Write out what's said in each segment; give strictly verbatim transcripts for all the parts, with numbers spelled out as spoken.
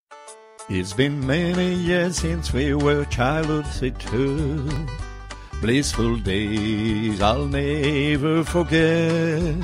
It's been many years since we were childhood two, blissful days I'll never forget.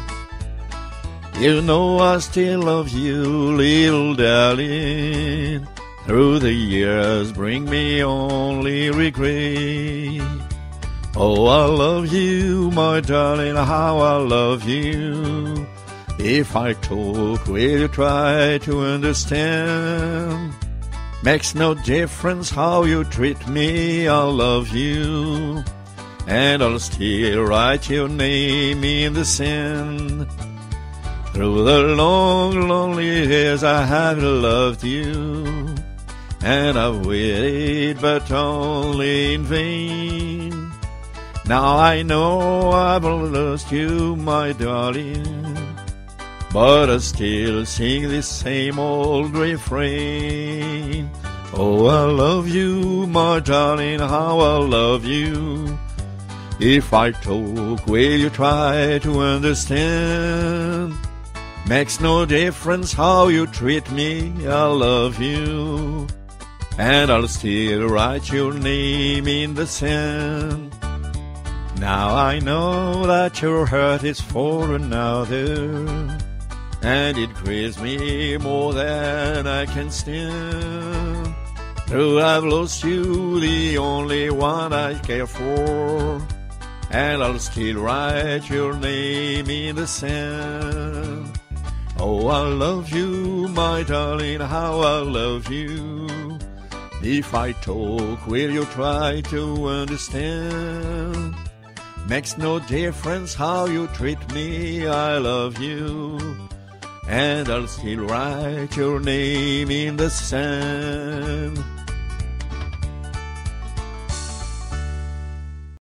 You know I still love you, little darling. Through the years bring me only regret. Oh, I love you, my darling, how I love you. If I talk, will you try to understand? Makes no difference how you treat me, I love you. And I'll still write your name in the sand. Through the long, lonely years I have loved you, and I've waited but only in vain. Now I know I've lost you, my darling, but I still sing this same old refrain. Oh, I love you, my darling, how I love you. If I talk, will you try to understand? Makes no difference how you treat me, I love you. And I'll still write your name in the sand. Now I know that your heart is for another, and it grieves me more than I can stand. Though I've lost you, the only one I care for, and I'll still write your name in the sand. Oh, I love you, my darling, how I love you. If I talk, will you try to understand? Makes no difference how you treat me, I love you. And I'll still write your name in the sand.